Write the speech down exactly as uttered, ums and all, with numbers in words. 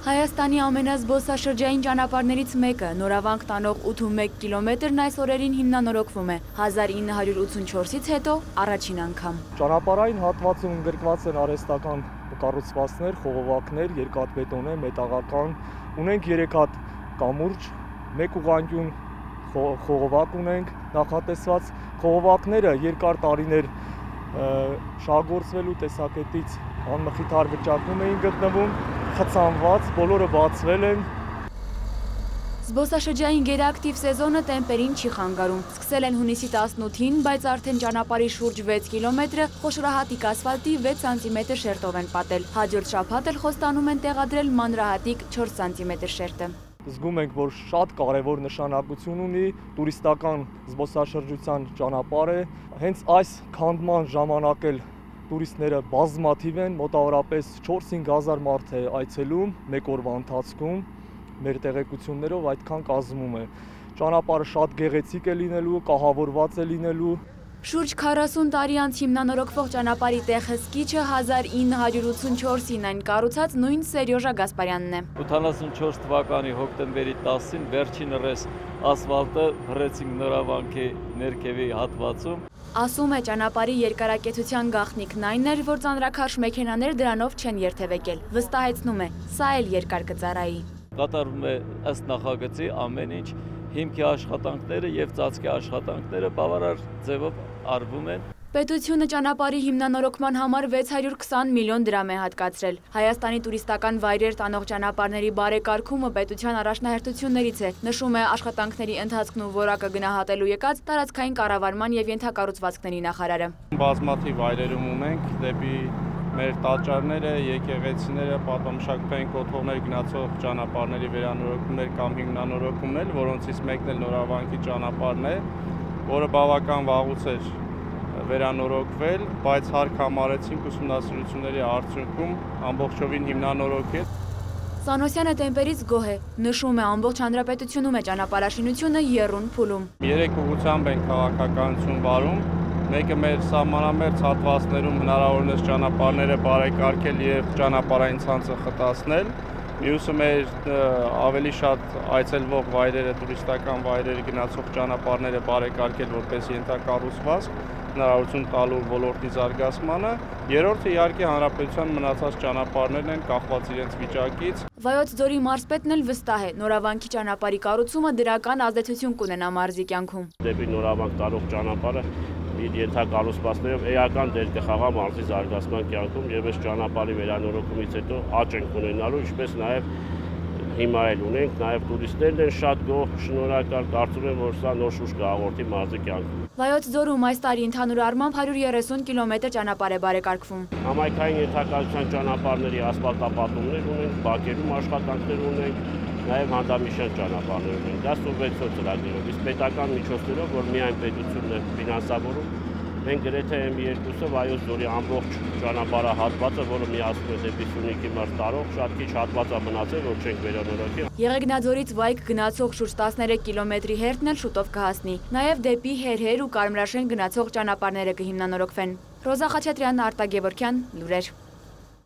Հայաստանի ամենազբոսաշրջային ճանապարհներից մեկը, նորավանք տանող ութսունմեկ կիլոմետրն այս օրերին հիմնանորոգվում է հազար ինը հարյուր ութսունչորսից հետո առաջին անգամ։ Ճանապարհային հատվածում ընդգրկված են արհեստական կառուցվածքներ, խողովակներ, երկաթբետոն է, մետաղական, ունենք երեք հատ կամուրջ, մեկ ուղղանկյուն խողովակ ունենք նախատեսված, խողովակները երկար տարիներ շահագործվելու տեսակետից անմխիթար վիճակում էին գտնվում, խցանված, բոլորը բացվել են։ Զբոսաշրջային գերակտիվ սեզոնը տեմպերին չի խանգարում։ Սկսել են հունիսի տասնութին, բայց արդեն ճանապարհի շուրջ վեց կիլոմետրը խոշորահատիկ ասֆալտի վեց սանտիմետր շերտով են պատել։ Հաջորդ շաբաթ էլ խոստանում են տեղադրել մանրահատիկ չորս սանտիմետր շերտը։ Զգում ենք, որ շատ կարևոր նշանակություն ունի տուրիստական զբոսաշրջության ճանապարհը։ Հենց այս քանդման ժամանակ էլ տուրիստները բազմաթիվ են, մոտավորապես չորս-հինգ հազար մարդ է այցելում մեկ օրվա ընթացքում, մեր տեղեկություններով այդքան կազմում է։ Ճանապարհը շատ գեղեցիկ է լինելու, կահավորված է լինելու։ Շուրջ քառասուն տարի անց հիմնանորոգվող ճանապարհի տեխսկիչը հազար ինը հարյուր ութսունչորսին այն կառուցած նույն Սերյոժա Գասպարյանն է։ ութանասունչորս թվականի հոկտեմբերի տասին վերջիններս ասֆալտը հրեցինք նորավանքի ներքևի հատվածում։ Ասում է, ճանապարհի երկարակեցության գաղտնիքն այն էր, որ ծանրաքարշ մեքենաներ դրանով չեն երթևեկել։ Վստահեցնում է, սա էլ երկար կծառայի։ Կատարվում է ըստ նախագծի ամեն ինչ, հիմքի աշխատանքները եւ ծածկի աշխատանքները բավարար ձևով արվում են։ Պետությունը ճանապարհի հիմնանորոգման համար վեց հարյուր քսան միլիոն դրամ է հատկացրել։ Հայաստանի տուրիստական վայրեր տանող ճանապարհների բարեկարգումը պետության առաջնահերթություններից է, նշում է աշխատանքների ընթացքն ու որակը գնահատելու եկած տարածքային կառավարման եւ ենթակառուցվածքների նախարարը։ Բազմաթիվ վայրերում ունենք դեպի մեր տաճարները, եկեղեցիները, պատմամշակութային կոթողներ գնացող ճանապարհների վերանորոգումներ կամ հիմնանորոգումներ, որոնցից մեկն էլ նորավանքի ճանապարհն է, որը բավական վաղուց էր վերանորոգվել, բայց հարկ համարեցինք ուսումնասիրությունների արդյունքում ամբողջովին հիմնանորոգել։ Սանոսյանը տեմպերից գոհ է, նշում է ամբողջ հանրապետությունում է ճանապարհաշինությունը եռուն փուլում։ Երեք ուղղությամբ են քաղաքականություն վարում, մեկը մեր սահմանամերձ հատվածներում հնարավորինս ճանապարհները բարեկարգել եւ ճանապարհային ցանցը խտացնել, մյուսը մեր ավելի շատ այցելվող վայրերը, տուրիստական վայրերը գնացող ճանապարհները բարեկարգել որպես ենթակառուցվածք, հնարավորություն տալու ոլորտի զարգացմանը, երրորդը իհարկե հանրապետության մնացած ճանապարհներն են կախված իրենց վիճակից։ Վայոց ձորի մարզպետն էլ վստահ է, նորավանքի ճանապարհի կառուցումը դրական ազդեցություն կունենա մարզի կյանքում։ Դեպի նորավանք տանող ճանապարհը իր ենթակառուցվածքներով էական դեր կխաղա մարզի զարգացման կյանքում եւ այս ճանապարհի վերանորոգումից հետո աճ ենք ունենալու, ինչպես նաեւ հիմա էլ ունենք, նաեւ տուրիստներն են շատ գոհ, շնորհակալ, կարծում եմ, որ սա նոր շուշ կհաղորդի մարզի կյանքում։ Վայոց ձորում այս տարի ընդհանուր առմամբ հարյուր երեսուն կիլոմետր ճանապարհ է բարեկարգվում։ Համայնքային ենթակառուցության ճանապարհների ասֆալտապատումներ ունենք, բակերում աշխատանքներ ունենք, նաև հանդամիշյան ճանապարհներ ունենք։ Դա սուբվենցիոն ծրագրերով, իսկ պետական միջոցներով, որ միայն պետությունն է ֆինանսավորում, մենք գրեթե էմ երկուսը Վայոց ձորի ամբողջ ճանապարհահատվածը, որը միացնում է դեպի Սյունիքի մարզ տարող, շատ քիչ հատված է մնացել, որ չենք վերանորոգի։ Եղեգնաձորից Վայք գնացող շուրջ տասներեք կիլոմետրի հերթն էլ շուտով կհասնի։ Նաև դեպի Հերհեր ու Կարմրաշեն գնացող ճանապարհները կհիմնանորոգվեն։ Ռոզա Խաչատրյան, Արտակ Գևորգյան, լուրեր։